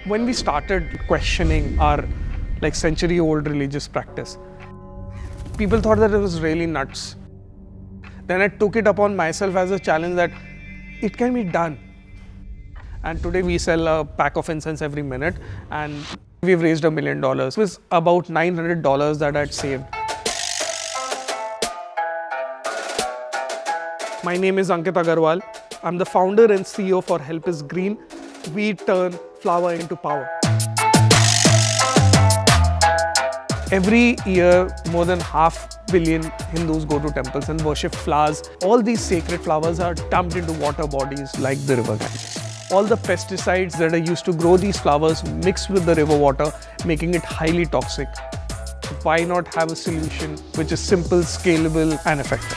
When we started questioning our century-old religious practice, people thought that it was really nuts. Then I took it upon myself as a challenge that it can be done. And today we sell a pack of incense every minute, and we've raised $1 million. It was about $900 that I'd saved. My name is Ankit Agarwal. I'm the founder and CEO for Help is Green. We turn flower into power. Every year, more than 500 million Hindus go to temples and worship flowers. All these sacred flowers are dumped into water bodies like the river Ganges. All the pesticides that are used to grow these flowers mix with the river water, making it highly toxic. Why not have a solution which is simple, scalable, and effective?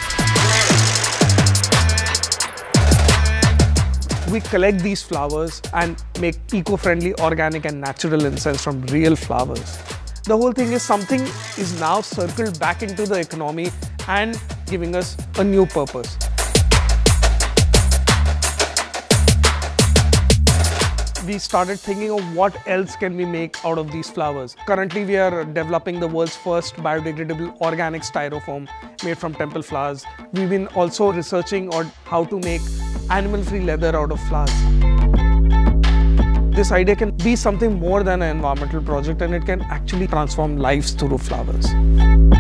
We collect these flowers and make eco-friendly, organic, and natural incense from real flowers. The whole thing is something is now circled back into the economy and giving us a new purpose. We started thinking of what else can we make out of these flowers. Currently, we are developing the world's first biodegradable organic styrofoam made from temple flowers. We've been also researching on how to make animal-free leather out of flowers. This idea can be something more than an environmental project, and it can actually transform lives through flowers.